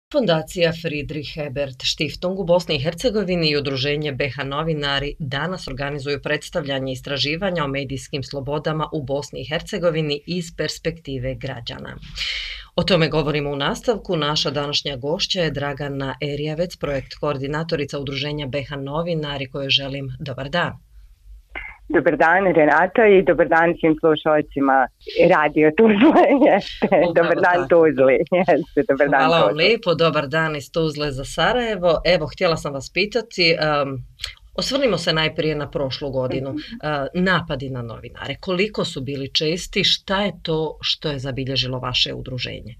Fondacija Friedrich Ebert Stiftung u Bosni i Hercegovini i Udruženje BH Novinari danas organizuju predstavljanje istraživanja o medijskim slobodama u Bosni i Hercegovini iz perspektive građana. O tome govorimo u nastavku. Naša današnja gošća je Dragana Erjavec, projekt koordinatorica Udruženja BH Novinari, kojoj želim dobar dan. Dobar dan, Renata, i dobar dan svim slušalcima Radio Tuzle. Dobar dan, Tuzli. Hvala vam lijepo, dobar dan iz Tuzle za Sarajevo. Evo, htjela sam vas pitati, osvrnimo se najprije na prošlu godinu. Napadi na novinare, koliko su bili česti, šta je to što je zabilježilo vaše udruženje?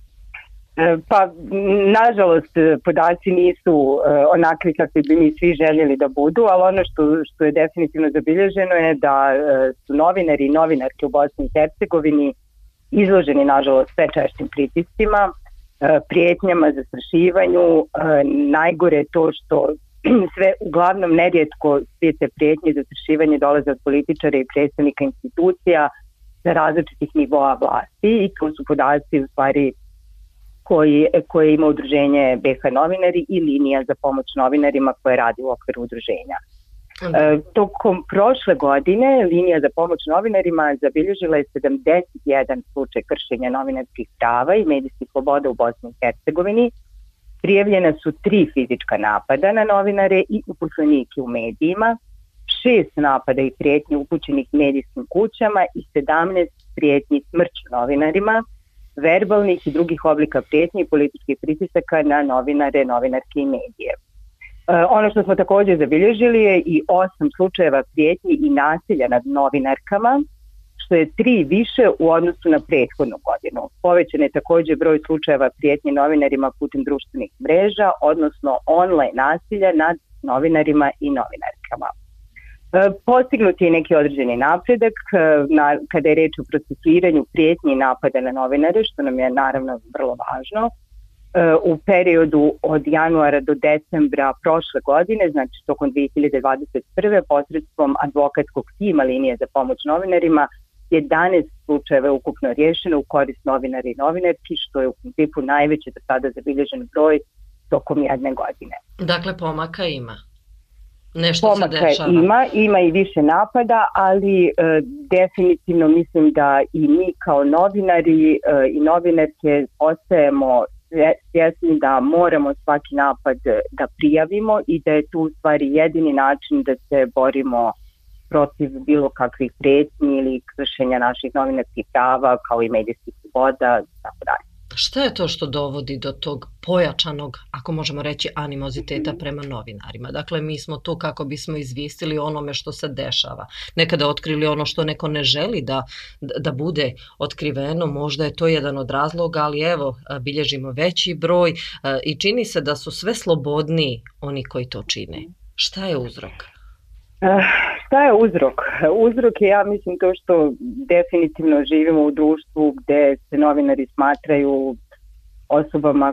Pa, nažalost, podaci nisu onakvi kakvi bi mi svi željeli da budu, ali ono što je definitivno zabilježeno je da su novinari i novinarke u Bosni i Hercegovini izloženi, nažalost, sve češćim pritiscima, prijetnjama, zastrašivanju. Najgore je to što sve, uglavnom, nerijetko sve te prijetnje i zastrašivanje dolaze od političara i predstavnika institucija za različitih nivoa vlasti, i to su podaci u stvari koje ima udruženje BH Novinari i linija za pomoć novinarima koje radi u okviru udruženja. Tokom prošle godine linija za pomoć novinarima zabilježila je 71 slučaj kršenja novinarskih prava i medijskih sloboda u Bosni i Hercegovini. Prijavljena su 3 fizička napada na novinare i uposlenike u medijima, 6 napada i prijetnji upućenih medijskim kućama i 17 prijetnji smrću novinarima, verbalnih i drugih oblika prijetnji i političkih pritisaka na novinare, novinarke i medije. Ono što smo također zabilježili je i 8 slučajeva prijetnji i nasilja nad novinarkama, što je 3 više u odnosu na prethodnu godinu. Povećan je također broj slučajeva prijetnji novinarima putem društvenih mreža, odnosno online nasilja nad novinarima i novinarkama. Postignut je neki određeni napredak kada je reč o procesuiranju prijetnji i napada na novinare, što nam je naravno vrlo važno. U periodu od januara do decembra prošle godine, znači tokom 2021. posredstvom advokatskog tima linije za pomoć novinarima, 11 slučajeva je ukupno rješeno u korist novinara i novinarki, što je u principu najveći do sada zabilježen broj tokom jedne godine. Dakle, pomaka ima. Nešto se dešava. Ima i više napada, ali definitivno mislim da i mi kao novinari i novinarke ostajemo svjesni da moramo svaki napad da prijavimo i da je tu u stvari jedini način da se borimo protiv bilo kakvih prijetnji ili kršenja naših novinarskih prava kao i medijskih sloboda i tako dalje. Šta je to što dovodi do tog pojačanog, ako možemo reći, animoziteta prema novinarima? Dakle, mi smo tu kako bismo izvijestili onome što se dešava. Nekada otkrili ono što neko ne želi da bude otkriveno, možda je to jedan od razloga, ali evo, bilježimo veći broj i čini se da su sve slobodniji oni koji to čine. Šta je uzrok? Šta je uzrok? Uzrok je, ja mislim, to što definitivno živimo u društvu gdje se novinari smatraju osobama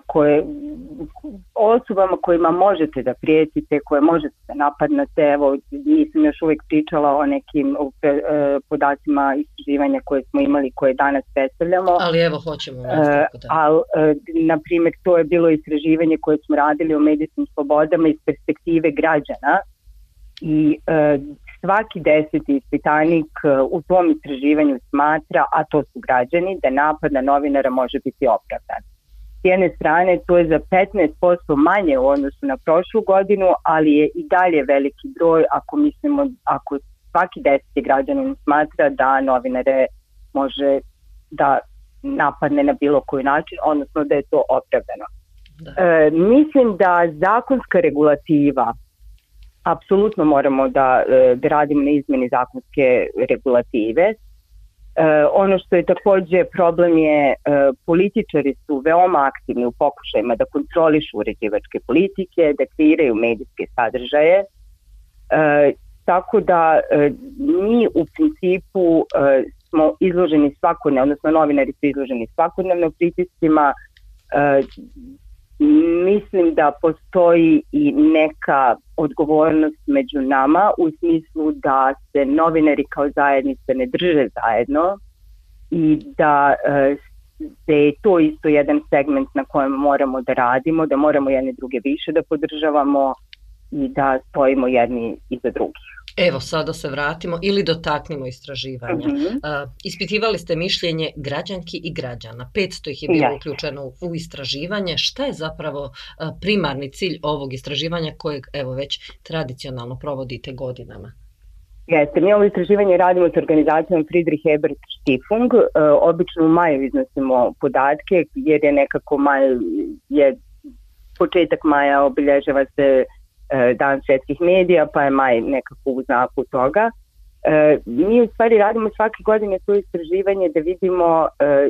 kojima možete da prijetite, koje možete da napadnate. Evo, nisam još uvijek pričala o nekim podacima istraživanja koje smo imali, koje danas predstavljamo. Ali evo, hoćemo. Na primjer, to je bilo istraživanje koje smo radili o medijskim slobodama iz perspektive građana. I svaki 10. ispitanik u tom istraživanju smatra, a to su građani, da napad na novinara može biti opravdan. S jedne strane, to je za 15% manje u odnosu na prošlu godinu, ali je i dalje veliki broj ako svaki 10. građanin smatra da novinare može da napadne na bilo koji način, odnosno da je to opravdano. Mislim da zakonska regulativa, apsolutno moramo da radimo na izmjeni zakonske regulative. Ono što je također problem je političari su veoma aktivni u pokušajima da kontrolišu uređivačke politike, da kreiraju medijske sadržaje. Tako da mi u principu smo izloženi svakodnevno, odnosno novinari su izloženi svakodnevno pritiscima. Mislim da postoji i neka odgovornost među nama u smislu da se novinari kao zajednice ne drže zajedno i da da je to isto jedan segment na kojem moramo da radimo, da moramo jedni druge više da podržavamo i da stojimo jedni iza drugih. Evo, sada se vratimo ili dotaknimo istraživanja. Ispitivali ste mišljenje građanki i građana. 500 ih je bilo uključeno u istraživanje. Šta je zapravo primarni cilj ovog istraživanja kojeg evo već tradicionalno provodite godinama? Jeste, mi ovo istraživanje radimo s organizacijom Friedrich Ebert Stiftung. Obično u maju iznosimo podatke jer je nekako početak maja obilježava se Dan svjetskih medija, pa je maj nekako u znaku toga. Mi u stvari radimo svake godine to istraživanje da vidimo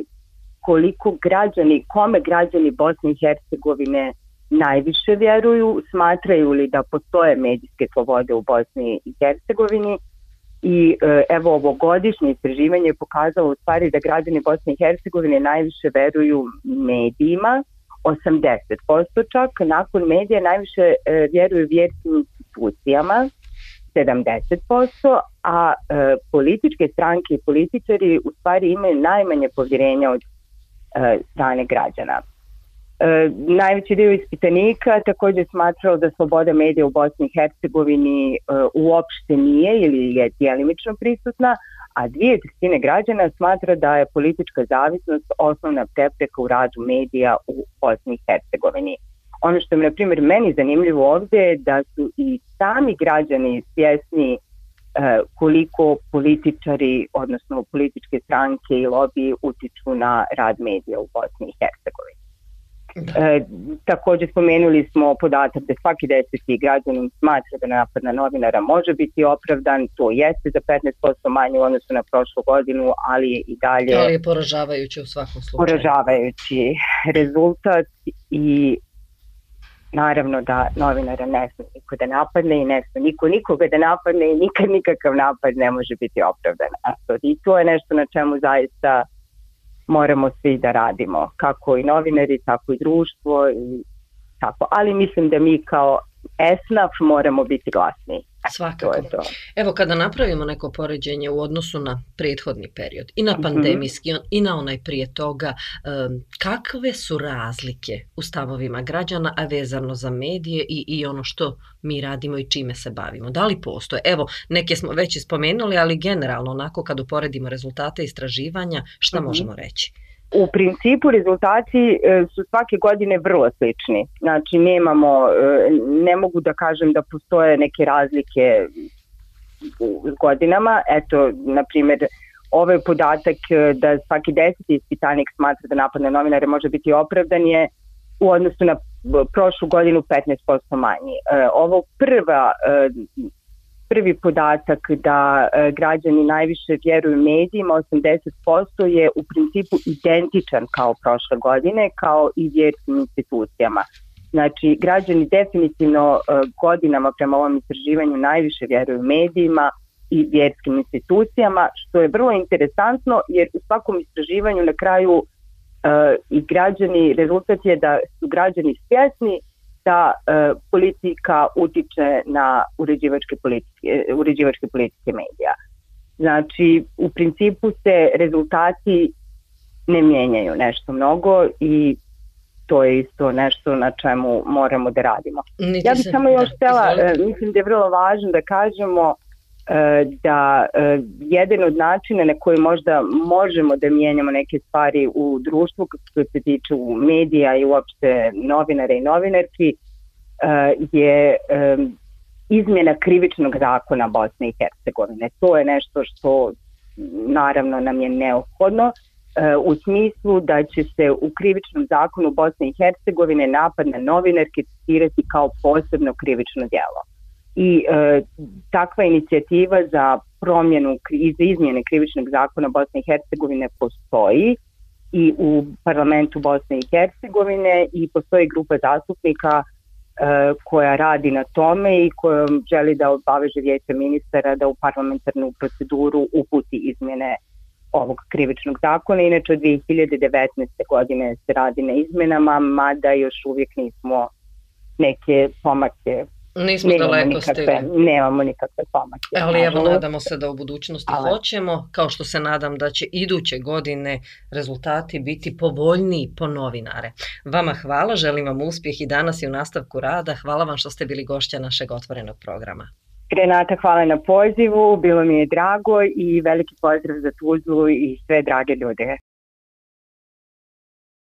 kome građani Bosne i Hercegovine najviše vjeruju, smatraju li da postoje medijske slobode u Bosni i Hercegovini. I evo ovogodišnje istraživanje je pokazalo u stvari da građani Bosne i Hercegovine najviše veruju medijima, 80% čak, nakon medija najviše vjeruju vjerskim institucijama, 70%, a političke stranke i političari u stvari imaju najmanje povjerenja od strane građana. Najveći dio ispitanika također smatrao da sloboda medija u Bosni i Hercegovini uopšte nije ili je djelimično prisutna, a 2/3 građana smatra da je politička zavisnost osnovna prepreka u radu medija u Bosni i Hercegovini. Ono što je, na primjer, meni zanimljivo ovdje je da su i sami građani svjesni koliko političari, odnosno političke stranke i lobiji utiču na rad medija u Bosni i Hercegovini. Također spomenuli smo podatak da svaki 10. građanin smatra da napad na novinara može biti opravdan, to jeste za 15% manje u odnosu na prošlu godinu, ali je i dalje... Ali je poražavajući u svakom slučaju. Poražavajući rezultat i naravno da novinara ne smije niko da napadne i ne smije niko nikoga da napadne i nikakav napad ne može biti opravdan. I to je nešto na čemu zaista moramo svi da radimo, kako i novinari, tako i društvo, tako. Ali mislim da mi kao ESNAF moramo biti glasni. Svakako. Evo, kada napravimo neko poređenje u odnosu na prethodni period i na pandemijski i na onaj prije toga, kakve su razlike u stavovima građana, a vezano za medije i ono što mi radimo i čime se bavimo? Da li postoje? Evo, neke smo već spomenuli, ali generalno onako kad uporedimo rezultate istraživanja, šta možemo reći? U principu rezultati su svake godine vrlo slični. Znači ne mogu da kažem da postoje neke razlike u godinama. Eto, na primjer, ovaj podatak da svaki 10. ispitanik smatra da napad na novinare može biti opravdan je u odnosu na prošlu godinu 15% manji. Ovo prvi podatak da građani najviše vjeruju medijima, 80%, je u principu identičan kao prošle godine, kao i vjerskim institucijama. Znači, građani definitivno godinama prema ovom istraživanju najviše vjeruju medijima i vjerskim institucijama, što je vrlo interesantno jer u svakom istraživanju na kraju rezultat je da su građani svjesni da politika utiče na uređivačke politike medija. Znači, u principu se rezultati ne mijenjaju nešto mnogo i to je isto nešto na čemu moramo da radimo. Ja bih samo još htjela, mislim da je vrlo važno da kažemo da jedan od načina na koji možda možemo da mijenjamo neke stvari u društvu koje se tiču medija i uopšte novinara i novinarki je izmjena krivičnog zakona Bosne i Hercegovine. To je nešto što naravno nam je neophodno u smislu da će se u krivičnom zakonu Bosne i Hercegovine napad na novinarke tretirati kao posebno krivično djelo. I takva inicijativa za promjenu i za izmjene krivičnog zakona Bosne i Hercegovine postoji i u parlamentu Bosne i Hercegovine i postoji grupa zastupnika koja radi na tome i koja želi da obaveže vijeće ministara da u parlamentarnu proceduru uputi izmjene ovog krivičnog zakona. Inače od 2019. godine se radi na izmjenama, mada još uvijek nismo neke pomake Nismo daleko stigli. Nemamo nikakve pomake. Ali evo, nadamo se da u budućnosti hoćemo, kao što se nadam da će iduće godine rezultati biti povoljniji po novinare. Vama hvala, želim vam uspjeh i danas i u nastavku rada. Hvala vam što ste bili gošća našeg otvorenog programa. Renata, hvala na pozivu, bilo mi je drago i veliki pozdrav za Tuzlu i sve drage ljude.